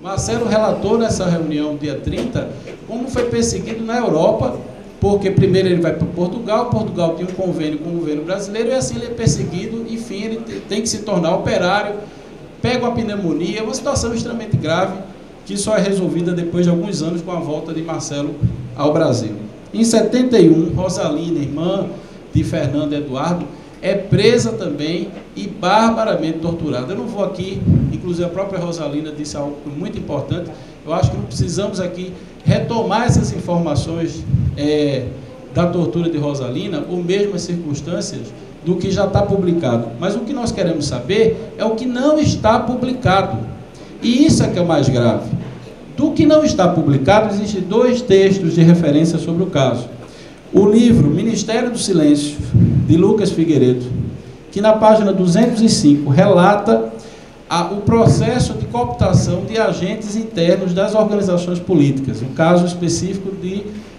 Marcelo relatou nessa reunião, dia 30, como foi perseguido na Europa, porque primeiro ele vai para Portugal, Portugal tem um convênio com o governo brasileiro, e assim ele é perseguido, enfim, ele tem que se tornar operário, pega uma pneumonia, uma situação extremamente grave, que só é resolvida depois de alguns anos com a volta de Marcelo ao Brasil. Em 71, Rosalina, irmã de Fernando Eduardo, é presa também e barbaramente torturada. Eu não vou aqui, inclusive a própria Rosalina disse algo muito importante, eu acho que não precisamos aqui retomar essas informações da tortura de Rosalina, ou mesmo as circunstâncias do que já está publicado. Mas o que nós queremos saber é o que não está publicado. E isso é que é o mais grave. Do que não está publicado, existem 2 textos de referência sobre o caso. O livro Ministério do Silêncio, de Lucas Figueiredo, que na página 205 relata o processo de cooptação de agentes internos das organizações políticas, o caso específico de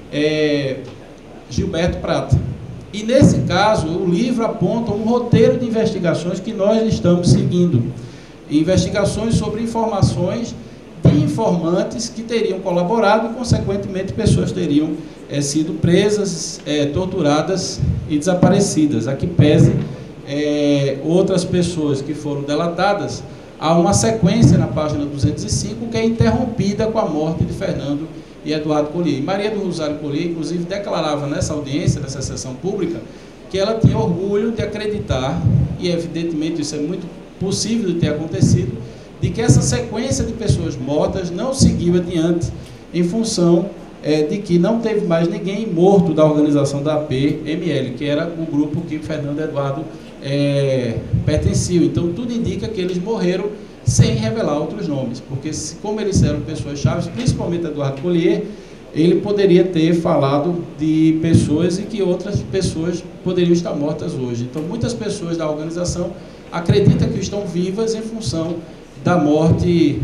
Gilberto Prata. E nesse caso, o livro aponta um roteiro de investigações que nós estamos seguindo. Investigações sobre informações de informantes que teriam colaborado e, consequentemente, pessoas teriam sido presas, torturadas e desaparecidas. A que pese outras pessoas que foram delatadas, há uma sequência na página 205 que é interrompida com a morte de Fernando e Eduardo Collier. E Maria do Rosário Collier, inclusive, declarava nessa audiência, nessa sessão pública, que ela tinha orgulho de acreditar, e evidentemente isso é muito possível de ter acontecido, de que essa sequência de pessoas mortas não seguiu adiante em função de que não teve mais ninguém morto da organização da APML, que era o grupo que Fernando Eduardo pertencia. Então, tudo indica que eles morreram sem revelar outros nomes, porque como eles eram pessoas chaves, principalmente Eduardo Collier, ele poderia ter falado de pessoas e que outras pessoas poderiam estar mortas hoje. Então, muitas pessoas da organização acreditam que estão vivas em função da morte,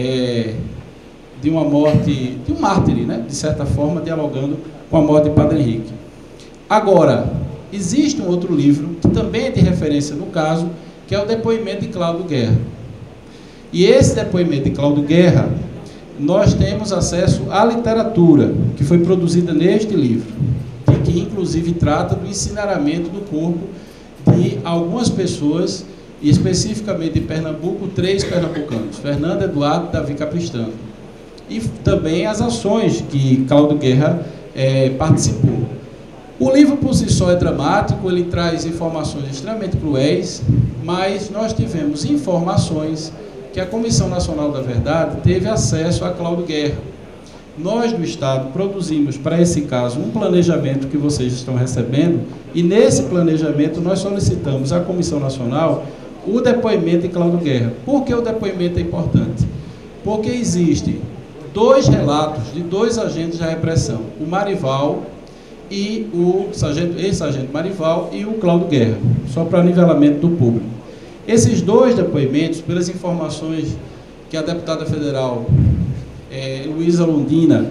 de um mártir, né? De certa forma, dialogando com a morte de Padre Henrique. Agora, existe um outro livro, que também é de referência no caso, que é o depoimento de Cláudio Guerra. E esse depoimento de Cláudio Guerra, nós temos acesso à literatura, que foi produzida neste livro, que inclusive trata do incineramento do corpo de algumas pessoas, e especificamente de Pernambuco, 3 pernambucanos, Fernando Eduardo e Davi Capistrano. E também as ações que Cláudio Guerra participou. O livro por si só é dramático, ele traz informações extremamente cruéis, mas nós tivemos informações que a Comissão Nacional da Verdade teve acesso a Cláudio Guerra. Nós, do Estado, produzimos para esse caso um planejamento que vocês estão recebendo, e nesse planejamento nós solicitamos à Comissão Nacional o depoimento de Cláudio Guerra. Por que o depoimento é importante? Porque existem 2 relatos de 2 agentes da repressão, o Marival e o ex-sargento Marival e o Cláudio Guerra, só para nivelamento do público. Esses 2 depoimentos, pelas informações que a deputada federal Luísa Londrina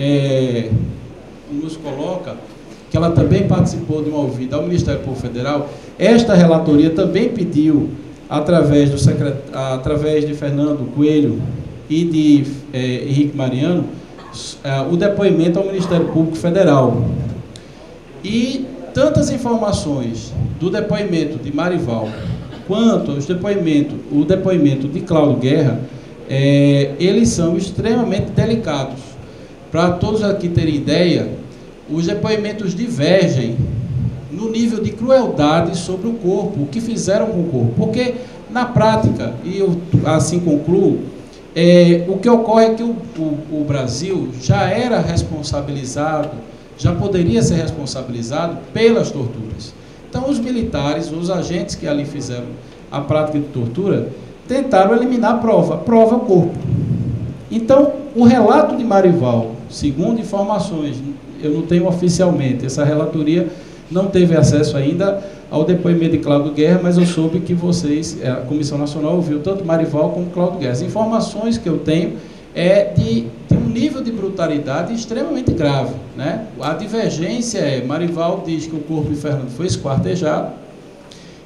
nos coloca, que ela também participou de uma ouvida ao Ministério Público Federal, esta relatoria também pediu, através de Fernando Coelho e de Henrique Mariano, o depoimento ao Ministério Público Federal. E tantas informações do depoimento de Marival, quanto o depoimento de Cláudio Guerra, eles são extremamente delicados. Para todos aqui terem ideia, os depoimentos divergem no nível de crueldade sobre o corpo, o que fizeram com o corpo. Porque, na prática, e eu assim concluo, o que ocorre é que o Brasil já era responsabilizado, já poderia ser responsabilizado pelas torturas. Então, os militares, os agentes que ali fizeram a prática de tortura, tentaram eliminar a prova corpo. Então, o relato de Marival, segundo informações, eu não tenho oficialmente, essa relatoria não teve acesso ainda ao depoimento de Cláudio Guerra, mas eu soube que vocês, a Comissão Nacional, ouviu tanto Marival como Cláudio Guerra. As informações que eu tenho de um nível de brutalidade extremamente grave, né? A divergência Marival diz que o corpo de Fernando foi esquartejado,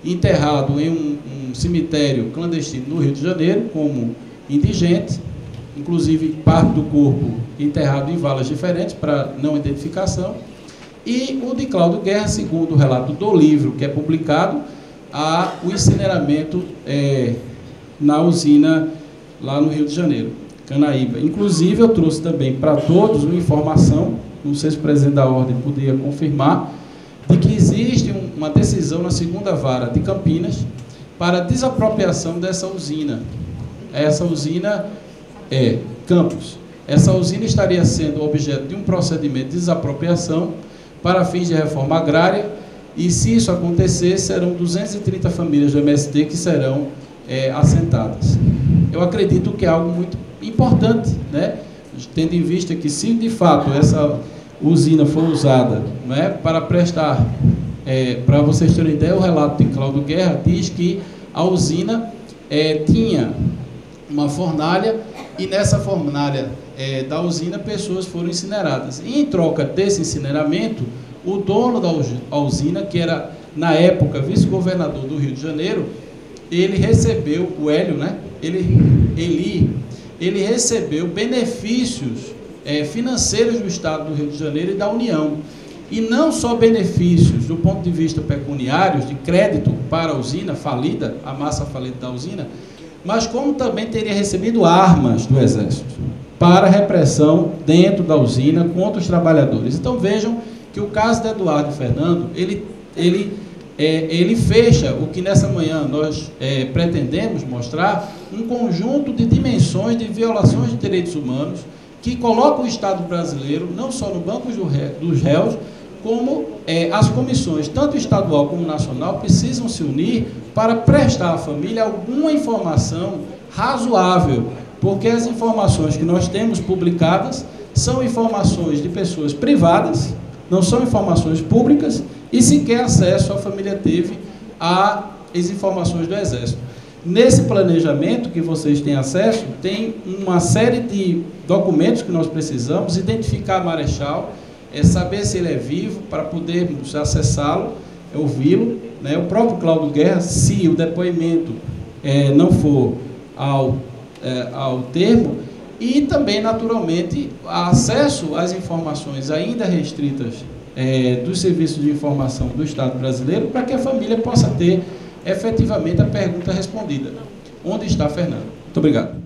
enterrado em um cemitério clandestino no Rio de Janeiro, como indigente, inclusive parte do corpo enterrado em valas diferentes para não identificação, e o de Cláudio Guerra, segundo o relato do livro que é publicado, o incineramento na usina lá no Rio de Janeiro, Canaíba. Inclusive, eu trouxe também para todos uma informação, não sei se o presidente da Ordem poderia confirmar, de que existe uma decisão na segunda vara de Campinas para desapropriação dessa usina. Essa usina é Campos. Essa usina estaria sendo objeto de um procedimento de desapropriação para fins de reforma agrária, e se isso acontecer, serão 230 famílias do MST que serão assentadas. Eu acredito que é algo muito importante, né? Tendo em vista que, se de fato essa usina for usada, né, para prestar, para vocês terem ideia, o relato de Cláudio Guerra diz que a usina tinha uma fornalha, e nessa fornalha da usina pessoas foram incineradas. E em troca desse incineramento, o dono da usina, que era na época vice-governador do Rio de Janeiro, ele recebeu, o Hélio, né? Ele recebeu benefícios financeiros do Estado do Rio de Janeiro e da União. E não só benefícios do ponto de vista pecuniários, de crédito para a usina falida, a massa falida da usina, mas como também teria recebido armas do Exército para repressão dentro da usina contra os trabalhadores. Então vejam que o caso de Eduardo e Fernando, ele fecha o que nessa manhã nós pretendemos mostrar, um conjunto de dimensões de violações de direitos humanos que colocam o Estado brasileiro não só no banco dos réus, como as comissões, tanto estadual como nacional, precisam se unir para prestar à família alguma informação razoável, porque as informações que nós temos publicadas são informações de pessoas privadas, não são informações públicas, e sequer acesso a família teve às informações do Exército. Nesse planejamento que vocês têm acesso, tem uma série de documentos que nós precisamos, identificar a Marechal, saber se ele é vivo, para podermos acessá-lo, ouvi-lo, né? O próprio Cláudio Guerra, se o depoimento não for ao termo, e também, naturalmente, acesso às informações ainda restritas dos serviços de informação do Estado brasileiro, para que a família possa ter efetivamente a pergunta respondida: onde está Fernando? Muito obrigado.